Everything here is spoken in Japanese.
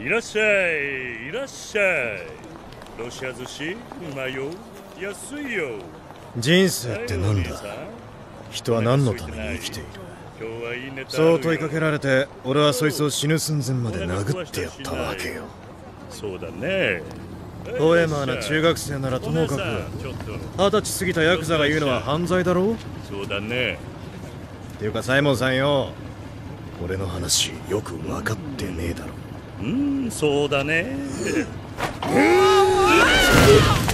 いらっしゃい、いらっしゃい。ロシア寿司うまいよ、安いよ。 人生ってなんだ。人は何のために生きている。そう問いかけられて、俺はそいつを死ぬ寸前まで殴ってやったわけよ。 そうだね。 ポエマーな中学生ならともかく、20歳過ぎたヤクザが言うのは犯罪だろう。 そうだね。 っていうかサイモンさんよ、俺の話よく分かってねえだろ。 そうだね。